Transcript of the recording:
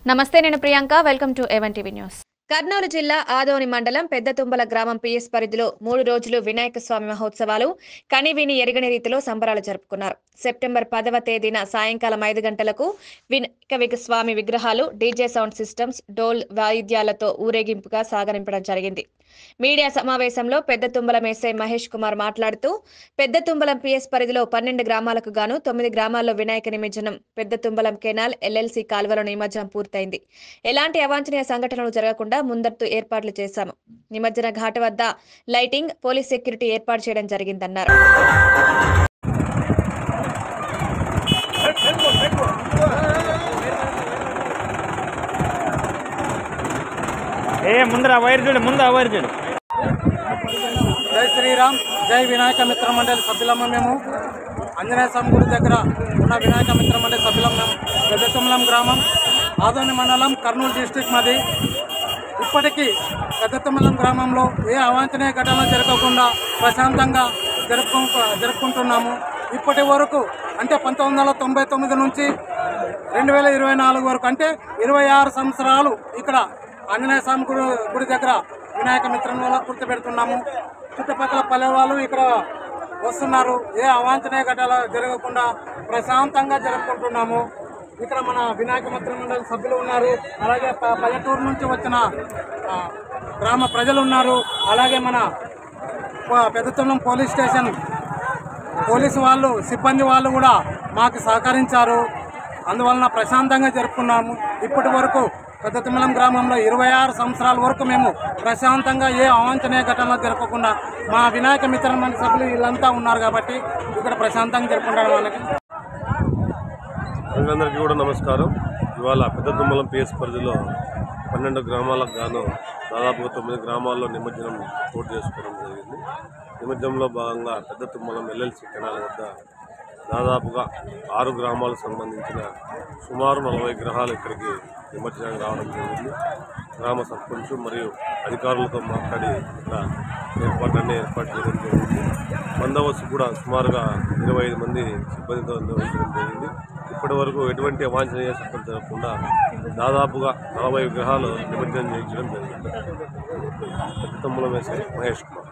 నమస్తే, నేను Priyanka. Welcome to A one TV news. Kurnool జిల్లా ఆదోని మండలం పెద్దతుంబల గ్రామం పిఎస్ పరిధిలో 3 రోజులు వినాయక స్వామి మహోత్సవాలు కనివిని ఎరగని రీతిలో సంబరాలు జరుపుకున్నారు. సెప్టెంబర్ 10వ తేదీన సాయంకాలం 5 గంటలకు వినాయక స్వామి విగ్రహాలు డీజే సౌండ్ సిస్టమ్స్, డోల్ వాయిద్యాలతో ఊరేగింపుగా సాగనింపడం జరిగింది. మీడియా సమావేశంలో పెద్దతుంబలం ఎస్ఐ మహేష్ కుమార్ మాట్లాడుతూ, పెద్దతుంబలం పిఎస్ పరిధిలో 12 గ్రామాలకు గాను 9 గ్రామాల్లో వినాయక నిమజ్జనం, పెద్దతుంబలం కెనాల్ ఎల్ఎల్సి కాల్వల నిమజ్జనం పూర్తయింది. ఎలాంటి అవాంఛనీయ సంఘటనలు జరగకుండా ముందస్తు ఏర్పాట్లు చేశాము. నిమజ్జన ఘాట్ వద్ద లైటింగ్, పోలీస్ సెక్యూరిటీ ఏర్పాటు చేయడం జరిగిందన్నారు. జై శ్రీరామ్, జై వినాయక మిత్ర మండలి సభ్యులమ్మ. మేము ఆంజనేయ స్వామి గుడి దగ్గర ఉన్న వినాయక మిత్ర మండలి సభ్యులం. మేము పెద్దతుంబలం గ్రామం, ఆదోని మండలం, కర్నూలు డిస్టిక్ మాది. ఇప్పటికీ పెద్దతుంబలం గ్రామంలో ఏ అవాంఛనీయ ఘటనలు జరగకుండా ప్రశాంతంగా జరుపుకుంటున్నాము. ఇప్పటి వరకు అంటే 1999 నుంచి 2024 వరకు అంటే 26 సంవత్సరాలు ఇక్కడ ఆంజనేయ స్వామి గుడి దగ్గర వినాయక మిత్రం వల్ల గుర్తుపెడుతున్నాము. చుట్టుపక్కల పల్లె వాళ్ళు ఇక్కడ వస్తున్నారు. ఏ అవాంఛనీయ ఘటనలు జరగకుండా ప్రశాంతంగా జరుపుకుంటున్నాము. ఇక్కడ మన వినాయక మిత్ర మండలి సభ్యులు ఉన్నారు, అలాగే పల్లెటూరు నుంచి వచ్చిన గ్రామ ప్రజలు ఉన్నారు, అలాగే మన పెద్దతుంబలం పోలీస్ స్టేషన్ పోలీసు వాళ్ళు, సిబ్బంది వాళ్ళు కూడా మాకు సహకరించారు. అందువలన ప్రశాంతంగా జరుపుకున్నాము. ఇప్పటి వరకు పెద్దతుంబలం గ్రామంలో 26 సంవత్సరాల వరకు మేము ప్రశాంతంగా ఏ అవాంఛనీయ ఘటనలు జరగకుండా మా వినాయక మిత్ర మండలి సభ్యులు వీళ్ళంతా ఉన్నారు కాబట్టి ఇక్కడ ప్రశాంతంగా జరుపుకుంటారు. వాళ్ళకి అందరికీ కూడా నమస్కారం. ఇవాళ పెద్దతుంబలం పిఎస్ పరిధిలో 12 గ్రామాలకు గాను దాదాపుగా 9 గ్రామాల్లో నిమజ్జనం పూర్తి చేసుకోవడం జరిగింది. నిమజ్జనంలో భాగంగా పెద్దతుంబలం ఎల్ఎల్సి కెనాల్ వద్ద దాదాపుగా 6 గ్రామాలకు సంబంధించిన సుమారు 40 విగ్రహాలు ఇక్కడికి నిమజ్జనం రావడం జరిగింది. గ్రామ సర్పంచ్ మరియు అధికారులతో మాట్లాడి ఇక్కడ ఏర్పాటు చేయడం జరిగింది. బందోబస్తు కూడా సుమారుగా 25 మంది సిబ్బందితో నిర్వహించడం జరిగింది. ఇప్పటి వరకు ఎటువంటి అవాంఛనీయ సంఘటనలు జరగకుండా దాదాపుగా 40 విగ్రహాలు నిమజ్జనం చేయించడం జరిగింది. పెద్దతుంబలం ఎస్ఐ మహేష్ కుమార్.